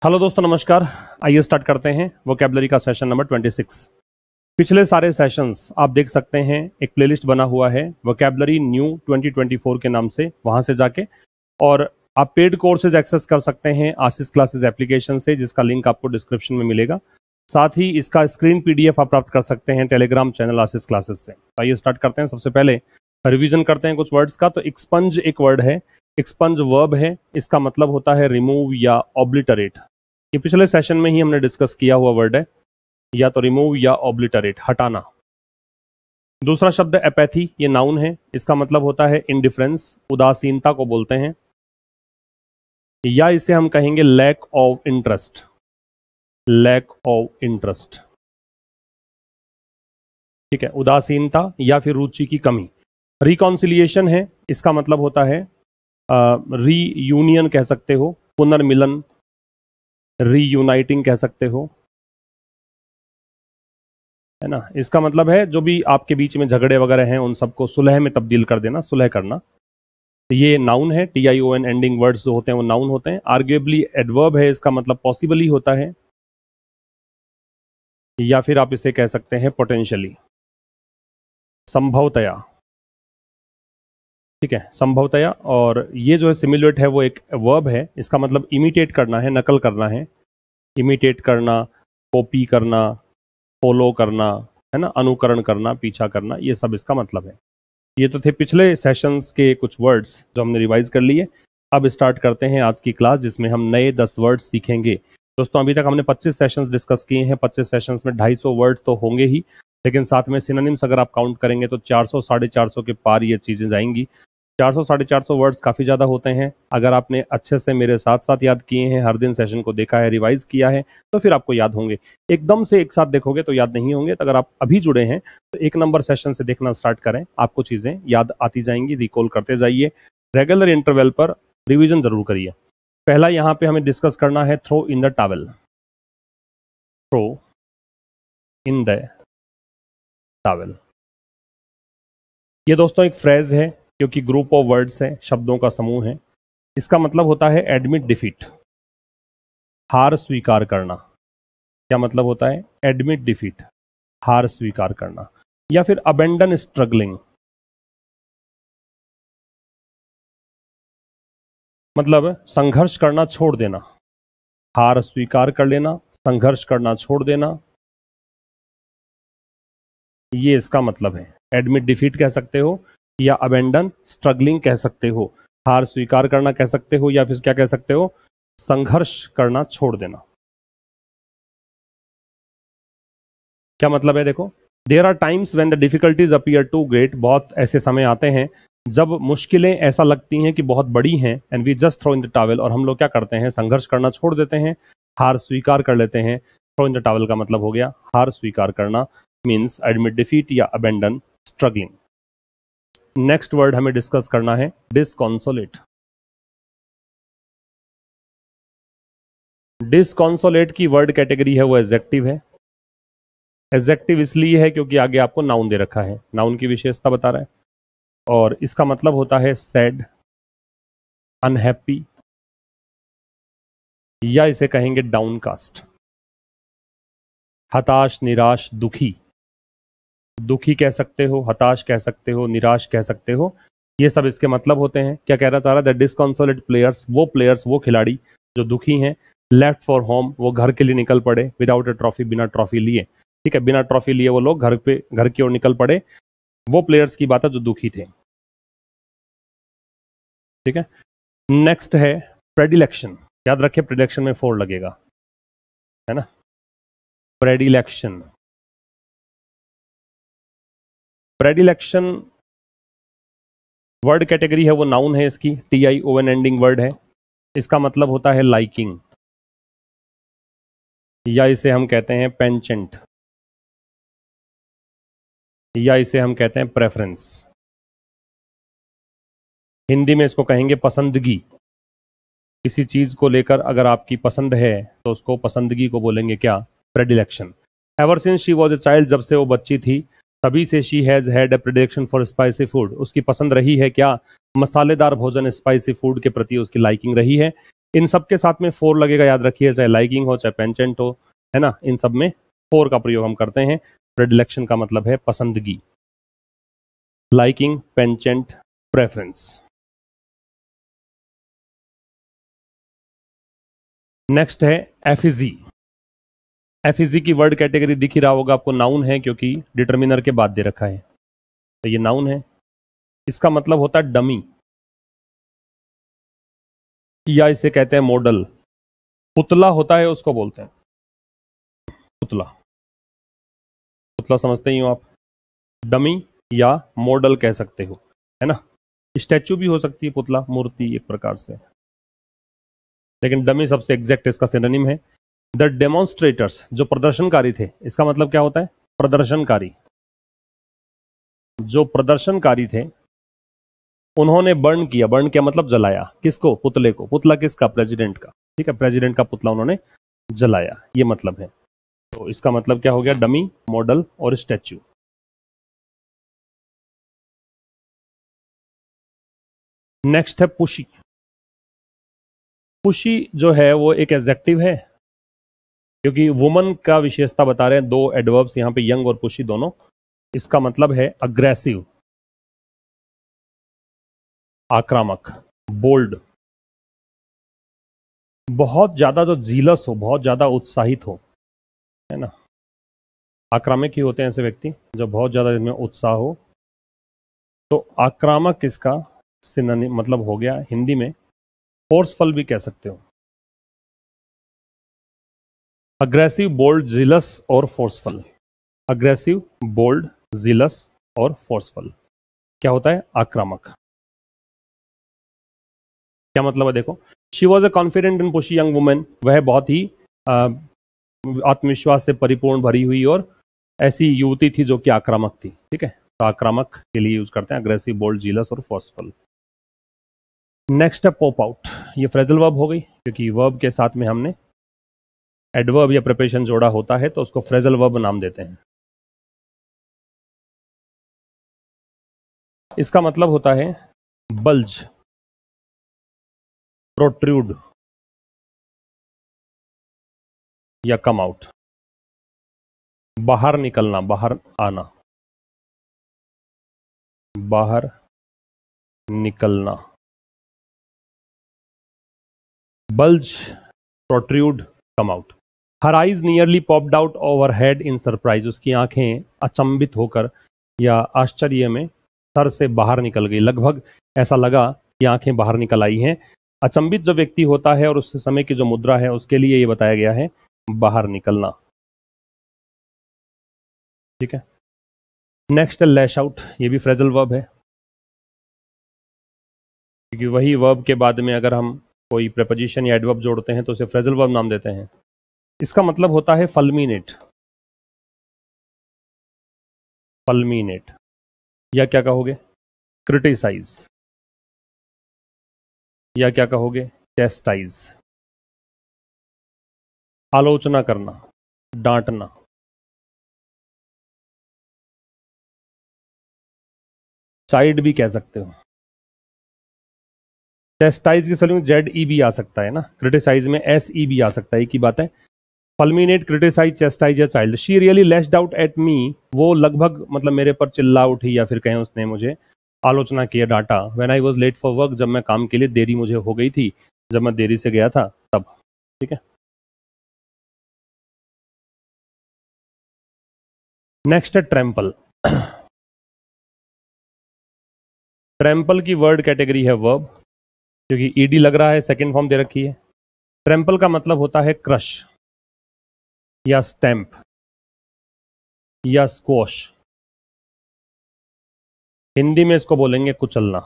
Hello दोस्तों, नमस्कार। आइए स्टार्ट करते हैं वोकैबुलरी का सेशन नंबर 26। पिछले सारे सेशंस आप देख सकते हैं, एक प्लेलिस्ट बना हुआ है वोकैबुलरी न्यू 2024 के नाम से, वहां से जाके और आप पेड कोर्सेज एक्सेस कर सकते हैं आशीष क्लासेस एप्लीकेशन से, जिसका लिंक आपको डिस्क्रिप्शन में मिलेगा। साथ ही इसका स्क्रीन पीडीएफ आप प्राप्त कर सकते हैं टेलीग्राम चैनल आशीष क्लासेस से। तो आइए स्टार्ट करते हैं। सबसे पहले रिवीजन करते हैं कुछ वर्ड्स का। तो एक्सपंज एक वर्ड है, एक्सपंज वर्ब है, इसका मतलब होता है रिमूव या ऑब्लिटरेट। ये पिछले सेशन में ही हमने डिस्कस किया हुआ वर्ड है, या तो रिमूव या ऑब्लिटरेट, हटाना। दूसरा शब्द एपैथी, ये नाउन है, इसका मतलब होता है इनडिफरेंस, उदासीनता को बोलते हैं, या इसे हम कहेंगे lack of interest, lack of interest. ठीक है, उदासीनता या फिर रुचि की कमी। रिकॉन्सिलिएशन है, इसका मतलब होता है रीयूनियन कह सकते हो, पुनर्मिलन, रीयूनाइटिंग कह सकते हो, है ना। इसका मतलब है जो भी आपके बीच में झगड़े वगैरह हैं उन सबको सुलह में तब्दील कर देना, सुलह करना। तो ये नाउन है। TION एंडिंग वर्ड्स जो होते हैं वो नाउन होते हैं। आर्ग्युएबली एडवर्ब है, इसका मतलब पॉसिबली होता है, या फिर आप इसे कह सकते हैं पोटेंशियली, संभवतया। ठीक है, संभवतया। और ये जो है सिमिलुएट है, वो एक वर्ब है, इसका मतलब इमिटेट करना है, नकल करना है, इमिटेट करना, कॉपी करना, फॉलो करना, है ना, अनुकरण करना, पीछा करना, ये सब इसका मतलब है। ये तो थे पिछले सेशंस के कुछ वर्ड्स जो हमने रिवाइज कर लिए। अब स्टार्ट करते हैं आज की क्लास, जिसमें हम नए 10 वर्ड्स सीखेंगे। दोस्तों, अभी तक हमने 25 सेशंस डिस्कस किए हैं। 25 सेशंस में 250 वर्ड्स तो होंगे ही, लेकिन साथ में सिनोनिम्स अगर आप काउंट करेंगे तो 400 450 के पार ये चीज़ें जाएंगी। 400 450 वर्ड्स काफ़ी ज़्यादा होते हैं। अगर आपने अच्छे से मेरे साथ साथ याद किए हैं, हर दिन सेशन को देखा है, रिवाइज किया है, तो फिर आपको याद होंगे। एकदम से एक साथ देखोगे तो याद नहीं होंगे। तो अगर आप अभी जुड़े हैं तो 1 नंबर सेशन से देखना स्टार्ट करें, आपको चीज़ें याद आती जाएंगी। रिकॉल करते जाइए, रेगुलर इंटरवल पर रिविजन जरूर करिए। पहला यहाँ पे हमें डिस्कस करना है throw in the towel. Throw in the towel, ये दोस्तों एक फ्रेज है, क्योंकि ग्रुप ऑफ वर्ड्स है, शब्दों का समूह है। इसका मतलब होता है एडमिट डिफीट, हार स्वीकार करना। क्या मतलब होता है? एडमिट डिफीट, हार स्वीकार करना, या फिर अबेंडन स्ट्रगलिंग, मतलब संघर्ष करना छोड़ देना। हार स्वीकार कर लेना, संघर्ष करना छोड़ देना, ये इसका मतलब है। एडमिट डिफीट कह सकते हो, या अबेंडन स्ट्रगलिंग कह सकते हो, हार स्वीकार करना कह सकते हो, या फिर क्या कह सकते हो? संघर्ष करना छोड़ देना। क्या मतलब है? देखो, there are times when the difficulties appear too great, बहुत ऐसे समय आते हैं जब मुश्किलें ऐसा लगती हैं कि बहुत बड़ी हैं, and we just throw in the towel, और हम लोग क्या करते हैं? संघर्ष करना छोड़ देते हैं, हार स्वीकार कर लेते हैं। थ्रो इन द टॉवल का मतलब हो गया हार स्वीकार करना, मीन्स एडमिट डिफीट या अबेंडन स्ट्रगलिंग। नेक्स्ट वर्ड हमें डिस्कस करना है डिसकॉन्सोलेट। डिसकॉन्सोलेट की वर्ड कैटेगरी है वो एडजेक्टिव है। एडजेक्टिव इसलिए है क्योंकि आगे आपको नाउन दे रखा है, नाउन की विशेषता बता रहा है, और इसका मतलब होता है सैड, अनहैप्पी, या इसे कहेंगे डाउनकास्ट, हताश, निराश, दुखी। दुखी कह सकते हो, हताश कह सकते हो, निराश कह सकते हो, ये सब इसके मतलब होते हैं। क्या कह रहा था? द डिसकॉन्सोलेट प्लेयर्स, वो खिलाड़ी जो दुखी हैं, लेफ्ट फॉर होम, वो घर के लिए निकल पड़े, विदाउट अ ट्रॉफी, बिना ट्रॉफी लिए। ठीक है, बिना ट्रॉफी लिए वो लोग घर की ओर निकल पड़े। वो प्लेयर्स की बात है जो दुखी थे। ठीक है, नेक्स्ट है प्रेडिलेक्शन। याद रखें, प्रेडिलेक्शन में 4 लगेगा, है ना। प्रेडिलेक्शन, प्रेडिलेक्शन वर्ड कैटेगरी है वो नाउन है, इसकी TION एंडिंग वर्ड है। इसका मतलब होता है लाइकिंग, या इसे हम कहते हैं पेंचेंट, या इसे हम कहते हैं प्रेफरेंस। हिंदी में इसको कहेंगे पसंदगी। किसी चीज को लेकर अगर आपकी पसंद है तो उसको पसंदगी को बोलेंगे क्या? Predilection. Ever since she was a child, जब से वो बच्ची थी तभी से she has had a predilection for spicy food, उसकी पसंद रही है क्या? मसालेदार भोजन, स्पाइसी फूड के प्रति उसकी लाइकिंग रही है। इन सब के साथ में फोर लगेगा, याद रखिए, चाहे लाइकिंग हो चाहे पेंचेंट हो, है ना, इन सब में फोर का प्रयोग हम करते हैं। प्रेडिलेक्शन का मतलब है पसंदगी, लाइकिंग, पेंचेंट, प्रेफरेंस। नेक्स्ट है एफिजी। एफिजी की वर्ड कैटेगरी दिख ही रहा होगा आपको, नाउन है क्योंकि डिटर्मिनर के बाद दे रखा है, तो ये नाउन है। इसका मतलब होता है डमी, या इसे कहते हैं मॉडल। पुतला होता है उसको बोलते हैं पुतला। पुतला समझते ही हो आप, डमी या मॉडल कह सकते हो, है ना। स्टैचू भी हो सकती है पुतला, मूर्ति एक प्रकार से, लेकिन डमी सबसे एग्जैक्ट इसका सिनोनिम है। द डेमोन्स्ट्रेटर्स, जो प्रदर्शनकारी थे, इसका मतलब क्या होता है, प्रदर्शनकारी। जो प्रदर्शनकारी थे उन्होंने बर्न किया, बर्न किया मतलब जलाया, किसको, पुतले को। पुतला किसका, प्रेसिडेंट का, ठीक है, प्रेसिडेंट का पुतला उन्होंने जलाया, ये मतलब है। तो इसका मतलब क्या हो गया, डमी, मॉडल और स्टैचू। नेक्स्ट है पुशी। पुशी जो है वो एक एडजेक्टिव है, क्योंकि वुमन का विशेषता बता रहे हैं, दो एडवर्ब्स यहां पे, यंग और पुशी दोनों। इसका मतलब है अग्रेसिव, आक्रामक, बोल्ड, बहुत ज्यादा जो जीलस हो, बहुत ज्यादा उत्साहित हो, है ना। आक्रामक ही होते हैं ऐसे व्यक्ति जो बहुत ज्यादा इनमें उत्साह हो। तो आक्रामक इसका सिनोनिम मतलब हो गया हिंदी में, फोर्सफुल भी कह सकते हो। अग्रेसिव, बोल्ड, जिलस और फोर्सफुल। अग्रेसिव, बोल्ड, जिलस और फोर्सफुल क्या होता है, आक्रामक। क्या मतलब है देखो, she was a confident and pushy young women, वह बहुत ही आत्मविश्वास से परिपूर्ण, भरी हुई और ऐसी युवती थी जो कि आक्रामक थी, ठीक है। तो आक्रामक के लिए यूज करते हैं अग्रेसिव, बोल्ड, जीलस और फोर्सफुल। नेक्स्ट है पॉप आउट। ये फ्रेजल वर्ब हो गई, क्योंकि वर्ब के साथ में हमने एडवर्ब या प्रिपरेशन जोड़ा होता है तो उसको फ्रेजल वर्ब नाम देते हैं। इसका मतलब होता है बल्ज, प्रोट्रूड या कम आउट, बाहर निकलना, बाहर आना, बाहर निकलना। Bulge, protrude, come out. Her eyes nearly popped out over head in surprise, उसकी आंखें अचंभित होकर या आश्चर्य में सर से बाहर निकल गई, लगभग ऐसा लगा कि आंखें बाहर निकल आई हैं। अचंभित जो व्यक्ति होता है और उस समय की जो मुद्रा है उसके लिए ये बताया गया है बाहर निकलना, ठीक है। नेक्स्ट है लैश आउट। ये भी फ्रेजल वर्ब है, क्योंकि वही वर्ब के बाद में अगर हम कोई प्रेपोजिशन या एडवर्ब जोड़ते हैं तो उसे फ्रेजल वर्ब नाम देते हैं। इसका मतलब होता है फल्मिनेट, फल्मिनेट, या क्या कहोगे, क्रिटिसाइज, या क्या कहोगे, चेस्टाइज, आलोचना करना, डांटना। साइड भी कह सकते हो। चेस्टाइज की स्पेलिंग जेड ई भी आ सकता है ना, क्रिटिसाइज में एस ई भी आ सकता है, एक ही बात है। फल्मिनेट, क्रिटिसाइज, चेस्टाइज या child. She really lashed out at me, वो लगभग मतलब मेरे पर चिल्ला उठी, या फिर कहें उसने मुझे आलोचना किया, डांटा। When I was late for work, जब मैं काम के लिए देरी मुझे हो गई थी, जब मैं देरी से गया था तब, ठीक है। नेक्स्ट है ट्रैम्पल। ट्रैम्पल की वर्ड कैटेगरी है वर्ब, क्योंकि ईडी लग रहा है, सेकेंड फॉर्म दे रखी है। ट्रैम्पल का मतलब होता है क्रश या स्टैम्प या स्क्वॉश। हिंदी में इसको बोलेंगे कुचलना।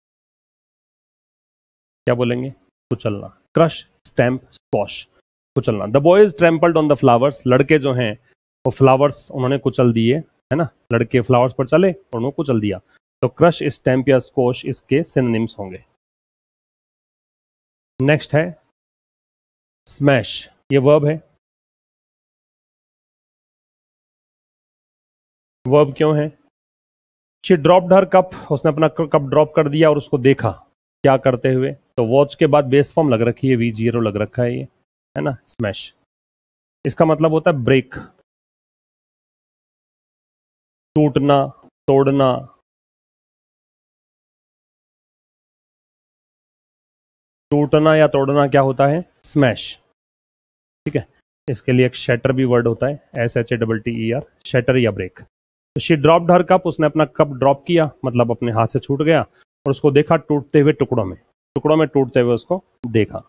क्या बोलेंगे, कुचलना। क्रश, स्टैम्प, स्क्वॉश, कुचलना। The boys trampled on the flowers, लड़के जो हैं वो फ्लावर्स उन्होंने कुचल दिए, है ना। लड़के फ्लावर्स पर चले और उन्होंने कुचल दिया। तो क्रश, स्टैम्प या स्क्वॉश इसके सिनोनिम्स होंगे। नेक्स्ट है स्मैश। ये वर्ब है। वर्ब क्यों है, शी ड्रॉप्ड हर कप, उसने अपना कप ड्रॉप कर दिया और उसको देखा, क्या करते हुए, तो वॉच के बाद बेस फॉर्म लग रखी है, V0 लग रखा है ये, है ना, स्मैश। इसका मतलब होता है ब्रेक, टूटना, तोड़ना। टूटना या तोड़ना क्या होता है? स्मैश। ठीक है, इसके लिए एक शैटर भी वर्ड होता है, SHATTER, शैटर या ब्रेक। तो शी ड्रॉप्ड हर कप, उसने अपना कप ड्रॉप किया, मतलब अपने हाथ से छूट गया, और उसको देखा टूटते हुए टुकड़ों में टूटते हुए उसको देखा।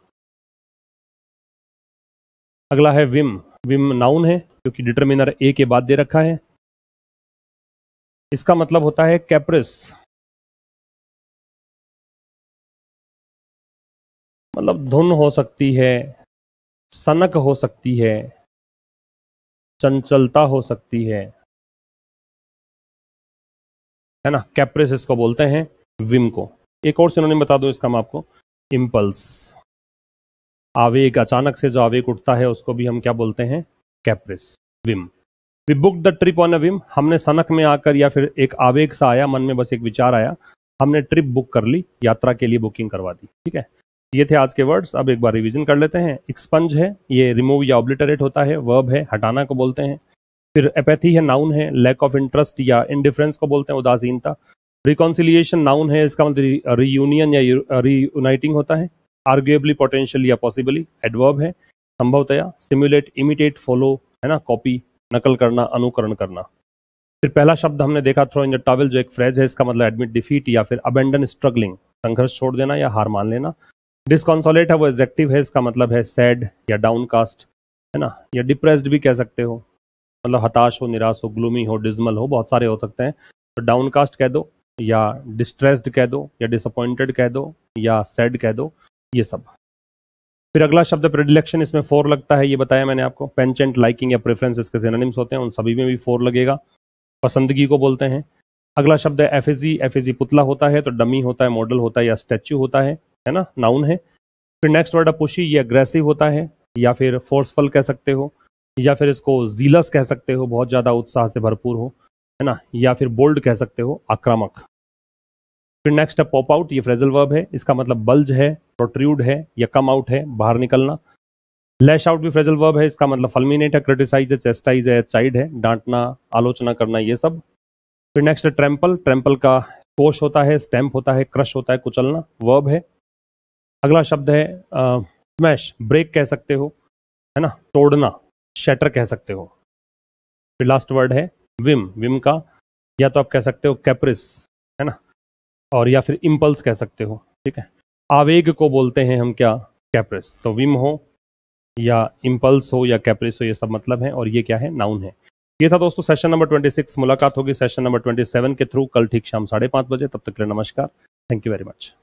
अगला है विम। विम नाउन है क्योंकि डिटरमिनर ए के बाद दे रखा है। इसका मतलब होता है कैप्रिस, मतलब धुन हो सकती है, सनक हो सकती है, चंचलता हो सकती है ना। कैप्रिस इसको बोलते हैं, विम को। एक और सिनोनिम बता दूं इसका मैं आपको, इम्पल्स। आवेग, अचानक से जो आवेग उठता है उसको भी हम क्या बोलते हैं? Caprice, whim. We book the trip on a whim, हमने सनक में आकर या फिर एक आवेग सा आया, मन में बस एक विचार आया, हमने ट्रिप बुक कर ली, यात्रा के लिए बुकिंग करवा दी। ठीक है, ये थे आज के वर्ड्स। अब एक बार रिवीजन कर लेते हैं। एक्सपंज है, ये रिमूव या ऑब्लिटरेट होता है। वर्ब है, हटाना को बोलते हैं। फिर एपैथी है, नाउन है। लैक ऑफ इंटरेस्ट या इंडिफरेंस को बोलते हैं, उदासीनता। रिकॉन्सिलिएशन नाउन है, इसका मतलब रीयूनियन या रीयूनाइटिंग होता है। आर्ग्यूएबली, पोटेंशियल या पॉसिबली एडवर्ब है, संभवतया। सिमुलेट, इमिटेट, फॉलो, है ना, कॉपी, नकल करना, अनुकरण करना। फिर पहला शब्द हमने देखा, थ्रो इन द टॉवेल, जो एक फ्रेज है, इसका मतलब एडमिट डिफीट या फिर अबेंडन स्ट्रगलिंग, संघर्ष छोड़ देना या हार मान लेना। डिसकॉन्सोलेट है, वो एडजेक्टिव है, इसका मतलब है सैड या डाउनकास्ट, है ना, या डिप्रेस्ड भी कह सकते हो, मतलब हताश हो, निराश हो, ग्लूमी हो, डिजमल हो, बहुत सारे हो सकते हैं। तो डाउनकास्ट कह दो, या डिस्ट्रेस्ड कह दो, या डिसअपॉइंटेड कह दो, या सैड कह दो, ये सब। फिर अगला शब्द प्रेडिलेक्शन, इसमें फोर लगता है, ये बताया मैंने आपको। पेंचेंट, लाइकिंग या प्रेफरेंस इसके सिनोनिम्स होते हैं, उन सभी में भी फोर लगेगा। पसंदगी को बोलते हैं। अगला शब्द है एफिजी। एफिजी पुतला होता है, तो डमी होता है, मॉडल होता है, या स्टैच्यू होता है ना, नाउन है। फिर नेक्स्ट वर्ड है पुशी, ये अग्रेसिव होता है, या फिर फोर्सफुल कह सकते हो, या फिर इसको जीलस कह सकते हो, बहुत ज़्यादा उत्साह से भरपूर हो, है ना, या फिर बोल्ड कह सकते हो, आक्रामक। फिर नेक्स्ट है पॉप आउट, ये फ्रेजल वर्ब है, इसका मतलब बल्ज है, प्रोट्रूड है, या कम आउट है, बाहर निकलना। लैश आउट भी फ्रेजल वर्ब है, इसका मतलब फल्मिनेट है, क्रिटिसाइज है, चेस्टाइज है, चाइड है, डांटना, आलोचना करना, ये सब। फिर नेक्स्ट है ट्रैम्पल। ट्रैम्पल का कोश होता है, स्टैम्प होता है, क्रश होता है, कुचलना, वर्ब है। अगला शब्द है स्मैश, ब्रेक कह सकते हो, है ना, तोड़ना, शैटर कह सकते हो। फिर लास्ट वर्ड है विम। विम का या तो आप कह सकते हो कैप्रिस, है ना, और या फिर इम्पल्स कह सकते हो। ठीक है, आवेग को बोलते हैं हम क्या? कैप्रिस। तो विम हो या इम्पल्स हो या कैप्रिस हो, ये सब मतलब है, और ये क्या है? नाउन है। ये था दोस्तों सेशन नंबर 26। मुलाकात होगी सेशन नंबर 27 के थ्रू कल ठीक शाम 5:30 बजे। तब तक के लिए नमस्कार, थैंक यू वेरी मच।